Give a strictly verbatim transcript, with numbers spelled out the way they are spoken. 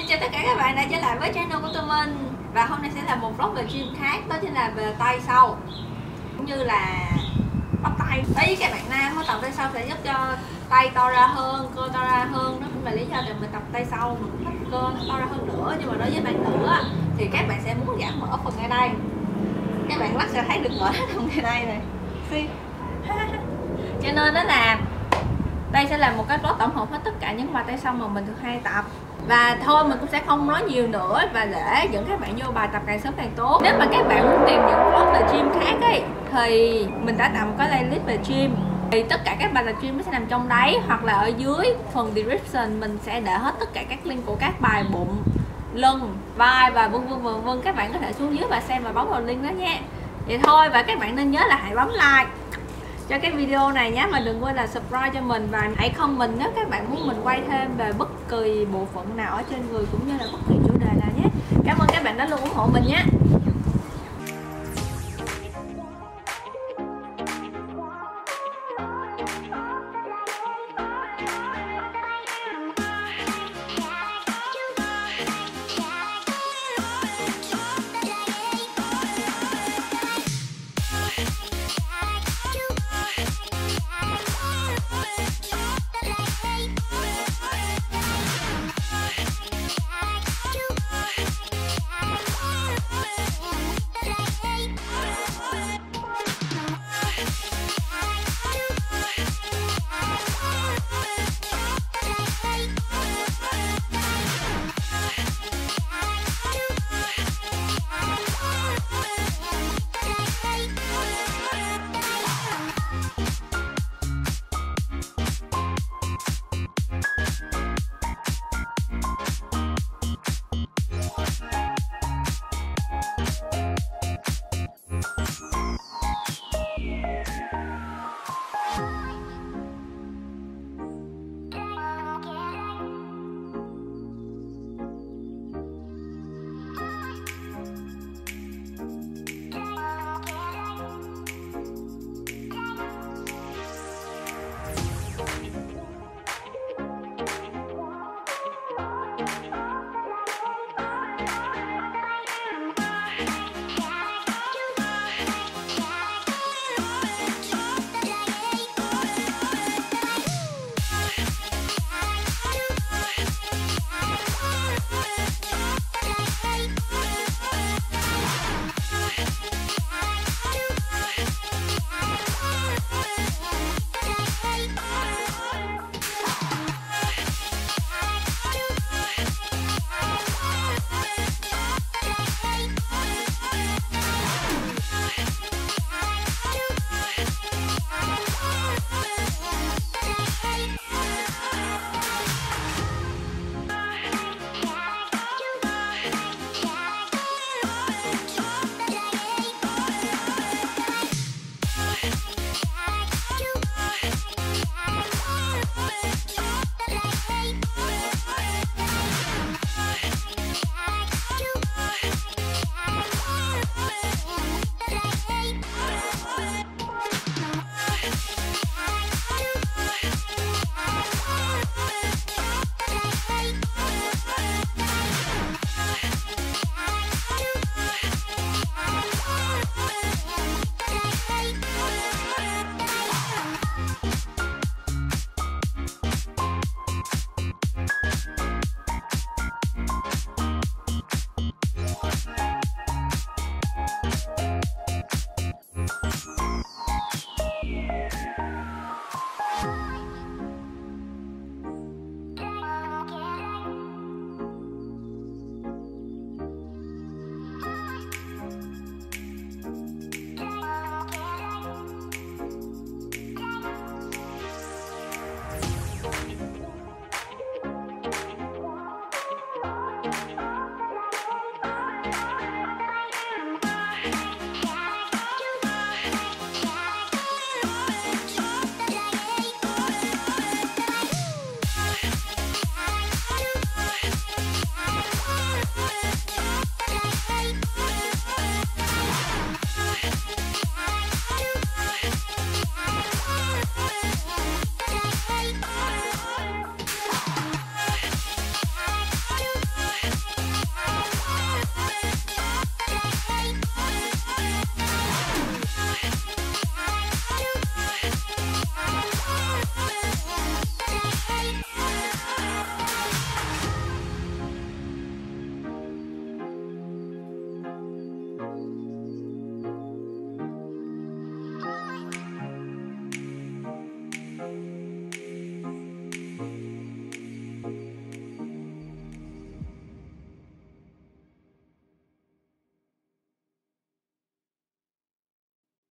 chào tất cả các bạn đã trở lại với channel của tụi mình. Và hôm nay sẽ là một vlog về gym khác, đó chính là về tay sau cũng như là bắp tay. Đối với các bạn nam, tập tay sau sẽ giúp cho tay to ra hơn, cơ to ra hơn. Đó cũng là lý do để mình tập tay sau mình cũng thích cơ nó to ra hơn nữa. Nhưng mà đối với bạn nữ á, thì các bạn sẽ muốn giảm mỡ phần ngay đây. Các bạn lắc sẽ thấy được mỡ phần ngay đây này. Cho nên đó là đây sẽ là một cái vlog tổng hợp hết tất cả những bài tay sau mà mình thường hay tập. Và thôi mình cũng sẽ không nói nhiều nữa và để dẫn các bạn vô bài tập càng sớm càng tốt. Nếu mà các bạn muốn tìm những vlog về gym khác ấy thì mình đã tạo một cái playlist về gym. Thì tất cả các bài tập gym nó sẽ nằm trong đấy, hoặc là ở dưới phần description mình sẽ để hết tất cả các link của các bài bụng, lưng, vai và vân vân vân vân. Các bạn có thể xuống dưới và xem và bấm vào link đó nha. Vậy thôi, và các bạn nên nhớ là hãy bấm like cho cái video này nhé, mà đừng quên là subscribe cho mình và hãy comment nếu các bạn muốn mình quay thêm về bất kỳ bộ phận nào ở trên người cũng như là bất kỳ chủ đề nào nhé. Cảm ơn các bạn đã luôn ủng hộ mình nhé. Bye.